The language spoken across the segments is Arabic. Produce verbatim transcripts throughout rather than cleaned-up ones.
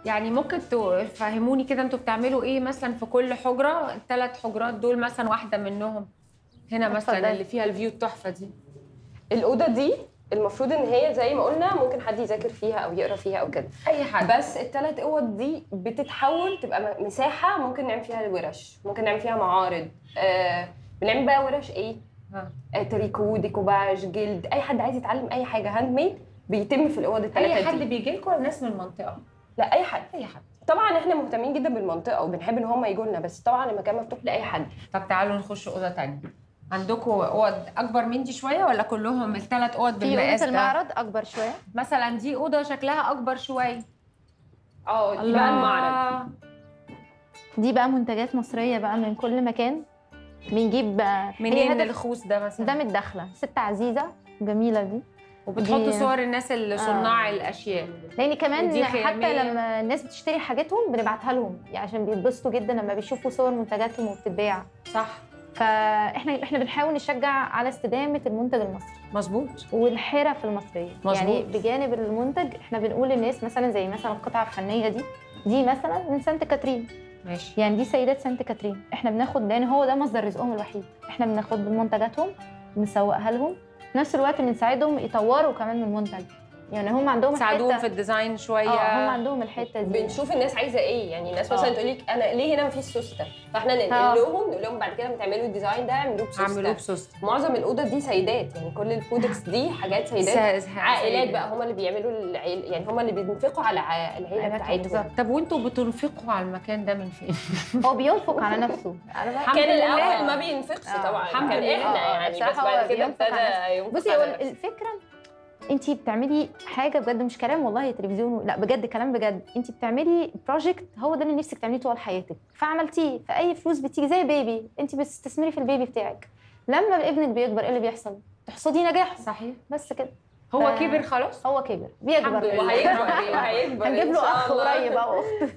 يعني ممكن تفهموني كده انتوا بتعملوا ايه مثلا في كل حجره؟ الثلاث حجرات دول مثلا واحده منهم هنا مثلا اللي فيها الفيو التحفه دي. الاوضه دي المفروض ان هي زي ما قلنا ممكن حد يذاكر فيها او يقرا فيها او كده، اي حد. بس الثلاث اوض دي بتتحول تبقى مساحه ممكن نعمل فيها الورش، ممكن نعمل فيها معارض. آه بنعمل بقى ورش ايه؟ آه تريكو، ديكوباج، جلد. اي حد عايز يتعلم اي حاجه هاند ميد بيتم في الاوض الثلاثه دي. اي حد بيجي لكم ولا ناس من المنطقه؟ لا اي حد. اي حد. طبعا احنا مهتمين جدا بالمنطقه وبنحب ان هم يجوا لنا، بس طبعا المكان مفتوح لاي حد. طب تعالوا نخش اوضه ثانيه. عندكم اوض اكبر من دي شويه ولا كلهم الثلاث اوض بالمقاس ده؟ في اوضه المعرض اكبر شويه، مثلا دي اوضه شكلها اكبر شويه. اه دي بقى المعرض. دي بقى منتجات مصريه بقى من كل مكان. بنجيب منين الخوص ده مثلا؟ ده من الداخله، ست عزيزه جميله دي. وبتحطوا صور الناس اللي صناع آه. الاشياء، لان كمان حتى لما الناس بتشتري حاجاتهم بنبعتها لهم يعني عشان بيتبسطوا جدا لما بيشوفوا صور منتجاتهم وبتتباع. صح. فاحنا احنا بنحاول نشجع على استدامه المنتج المصري. مظبوط. والحرف المصريه. مظبوط. يعني بجانب المنتج احنا بنقول للناس مثلا زي مثلا القطعه الفنيه دي دي مثلا من سانت كاترين. ماشي. يعني دي سيدات سانت كاترين، احنا بناخد لان هو ده مصدر رزقهم الوحيد. احنا بناخد منتجاتهم بنسوقها لهم، في نفس الوقت بنساعدهم يطوروا كمان من المنتج. يعني هم عندهم تساعدوهم في الديزاين شويه. اه هم عندهم الحته دي. بنشوف الناس عايزه ايه، يعني الناس مثلا تقول لك انا ليه هنا مفيش سوسته، فاحنا ننقل لهم نقول لهم بعد كده بتعملوا الديزاين ده اعملوه بسوسته. اعملوه بسوسته. معظم الاوضه دي سيدات، يعني كل البرودكتس دي حاجات سيدات عائلات بقى، هم اللي بيعملوا العيل، يعني هم اللي بينفقوا على العيله بتاعتهم. طب وانتوا بتنفقوا على المكان ده من فين؟ هو بينفق على نفسه. كان الاول ما بينفقش طبعا، كان احنا يعني بس بعد كده ابتدى ينفق. بصي هو الفكره انتي بتعملي حاجه بجد، مش كلام والله تلفزيون، لا بجد كلام بجد. انتي بتعملي بروجكت هو ده اللي نفسك تعمليه طول حياتك، فعملتيه، فاي فلوس بتيجي زي بيبي، انتي بتستثمري في البيبي بتاعك. لما ابنك بيكبر ايه اللي بيحصل؟ تحصدي نجاح. صحيح. بس كده. هو ف... كبر خلاص. هو كبر بيكبر وهيكبر وهيكبر هنجيب له اخ قريب او اخت.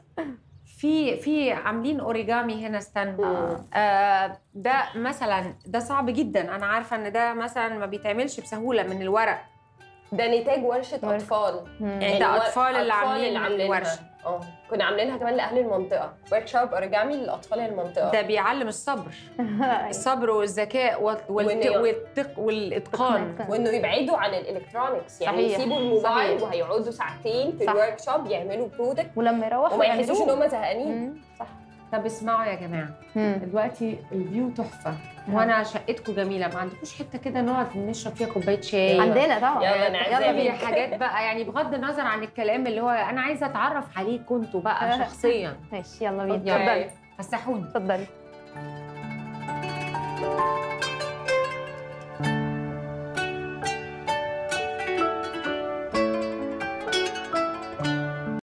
في في عاملين اوريجامي هنا، استنى. آه ده مثلا ده صعب جدا، انا عارفه ان ده مثلا ما بيتعملش بسهوله من الورق. ده نتاج ورشه اطفال. يعني ده اطفال اللي عاملين الورشه. اه كنا عاملينها كمان لاهل المنطقه، ورك شوب اوريجامي للاطفال المنطقه. ده بيعلم الصبر. الصبر والذكاء والتق والاتقان، وانه يبعدوا عن الالكترونكس، يعني يسيبوا الموبايل وهيقعدوا ساعتين في الورك شوب يعملوا برودكت، ولما يروحوا وما يحسوش ان هم زهقانين. صح. طب اسمعوا يا جماعه، دلوقتي الفيو تحفه وانا شقتكم جميله، ما عندكوش حته كده نقعد نشرب فيها كوبايه شاي؟ عندنا طبعا. يلا نعزمك. حاجات بقى يعني بغض النظر عن الكلام اللي هو انا عايزه اتعرف عليكم انتوا بقى شخصيا. ماشي يلا بينا. اتفضلي. فسحوني. اتفضلي.